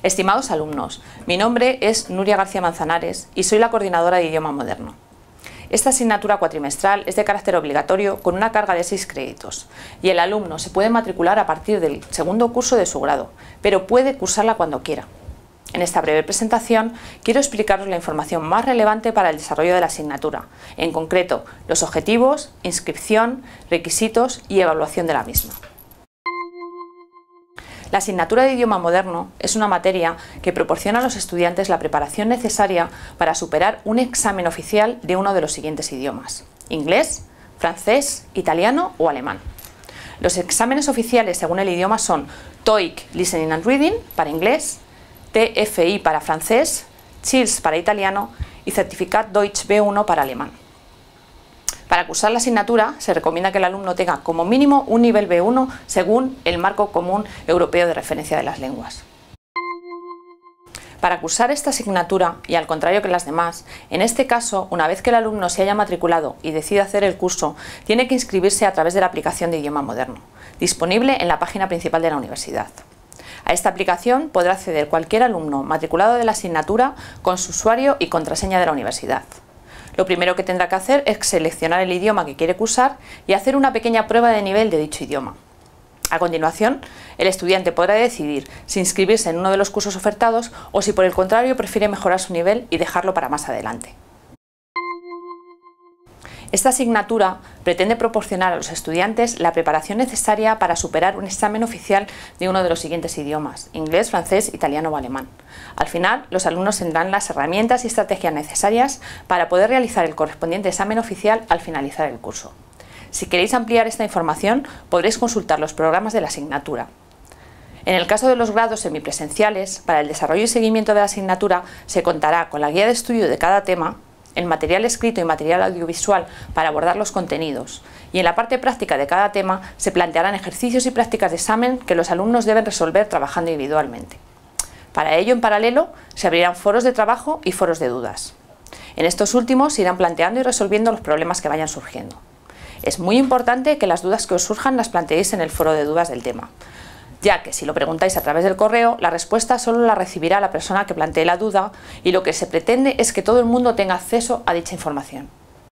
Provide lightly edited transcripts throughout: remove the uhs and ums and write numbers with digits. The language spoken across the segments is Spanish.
Estimados alumnos, mi nombre es Nuria García Manzanares y soy la coordinadora de Idioma Moderno. Esta asignatura cuatrimestral es de carácter obligatorio con una carga de 6 créditos y el alumno se puede matricular a partir del segundo curso de su grado, pero puede cursarla cuando quiera. En esta breve presentación quiero explicaros la información más relevante para el desarrollo de la asignatura, en concreto los objetivos, inscripción, requisitos y evaluación de la misma. La asignatura de Idioma Moderno es una materia que proporciona a los estudiantes la preparación necesaria para superar un examen oficial de uno de los siguientes idiomas: inglés, francés, italiano o alemán. Los exámenes oficiales según el idioma son TOEIC Listening and Reading para inglés, TFI para francés, CHILS para italiano y Certificat Deutsch B1 para alemán. Para cursar la asignatura se recomienda que el alumno tenga como mínimo un nivel B1 según el Marco Común Europeo de Referencia de las Lenguas. Para cursar esta asignatura, y al contrario que las demás, en este caso, una vez que el alumno se haya matriculado y decida hacer el curso, tiene que inscribirse a través de la aplicación de Idioma Moderno, disponible en la página principal de la universidad. A esta aplicación podrá acceder cualquier alumno matriculado de la asignatura con su usuario y contraseña de la universidad. Lo primero que tendrá que hacer es seleccionar el idioma que quiere cursar y hacer una pequeña prueba de nivel de dicho idioma. A continuación, el estudiante podrá decidir si inscribirse en uno de los cursos ofertados o si por el contrario prefiere mejorar su nivel y dejarlo para más adelante. Esta asignatura pretende proporcionar a los estudiantes la preparación necesaria para superar un examen oficial de uno de los siguientes idiomas: inglés, francés, italiano o alemán. Al final, los alumnos tendrán las herramientas y estrategias necesarias para poder realizar el correspondiente examen oficial al finalizar el curso. Si queréis ampliar esta información, podréis consultar los programas de la asignatura. En el caso de los grados semipresenciales, para el desarrollo y seguimiento de la asignatura se contará con la guía de estudio de cada tema, el material escrito y material audiovisual para abordar los contenidos, y en la parte práctica de cada tema se plantearán ejercicios y prácticas de examen que los alumnos deben resolver trabajando individualmente. Para ello, en paralelo, se abrirán foros de trabajo y foros de dudas. En estos últimos se irán planteando y resolviendo los problemas que vayan surgiendo. Es muy importante que las dudas que os surjan las planteéis en el foro de dudas del tema, ya que si lo preguntáis a través del correo, la respuesta solo la recibirá la persona que plantee la duda y lo que se pretende es que todo el mundo tenga acceso a dicha información.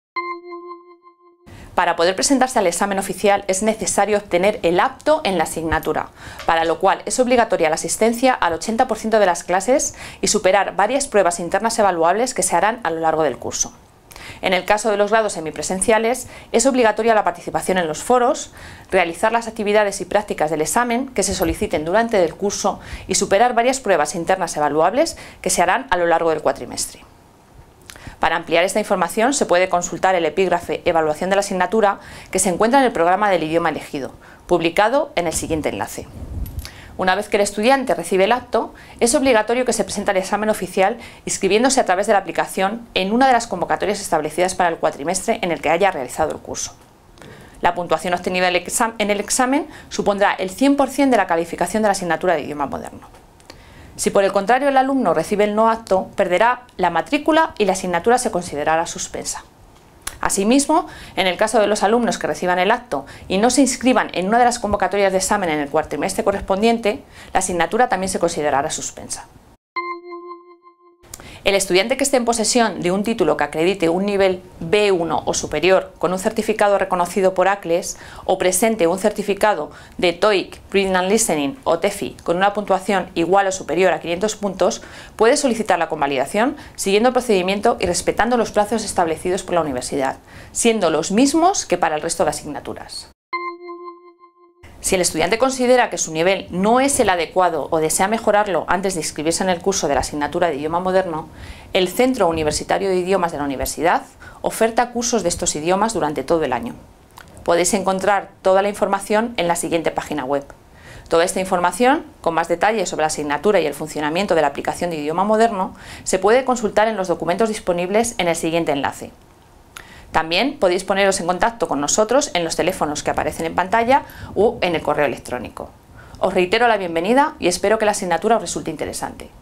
Para poder presentarse al examen oficial es necesario obtener el apto en la asignatura, para lo cual es obligatoria la asistencia al 80% de las clases y superar varias pruebas internas evaluables que se harán a lo largo del curso. En el caso de los grados semipresenciales, es obligatoria la participación en los foros, realizar las actividades y prácticas del examen que se soliciten durante el curso y superar varias pruebas internas evaluables que se harán a lo largo del cuatrimestre. Para ampliar esta información se puede consultar el epígrafe Evaluación de la asignatura que se encuentra en el programa del idioma elegido, publicado en el siguiente enlace. Una vez que el estudiante recibe el acto, es obligatorio que se presente al examen oficial inscribiéndose a través de la aplicación en una de las convocatorias establecidas para el cuatrimestre en el que haya realizado el curso. La puntuación obtenida en el examen supondrá el 100% de la calificación de la asignatura de Idioma Moderno. Si por el contrario el alumno recibe el no apto, perderá la matrícula y la asignatura se considerará suspensa. Asimismo, en el caso de los alumnos que reciban el acto y no se inscriban en una de las convocatorias de examen en el cuatrimestre correspondiente, la asignatura también se considerará suspensa. El estudiante que esté en posesión de un título que acredite un nivel B1 o superior con un certificado reconocido por ACLES o presente un certificado de TOEIC Reading and Listening o TEFI con una puntuación igual o superior a 500 puntos puede solicitar la convalidación siguiendo el procedimiento y respetando los plazos establecidos por la universidad, siendo los mismos que para el resto de asignaturas. Si el estudiante considera que su nivel no es el adecuado o desea mejorarlo antes de inscribirse en el curso de la asignatura de Idioma Moderno, el Centro Universitario de Idiomas de la Universidad oferta cursos de estos idiomas durante todo el año. Podéis encontrar toda la información en la siguiente página web. Toda esta información, con más detalles sobre la asignatura y el funcionamiento de la aplicación de Idioma Moderno, se puede consultar en los documentos disponibles en el siguiente enlace. También podéis poneros en contacto con nosotros en los teléfonos que aparecen en pantalla o en el correo electrónico. Os reitero la bienvenida y espero que la asignatura os resulte interesante.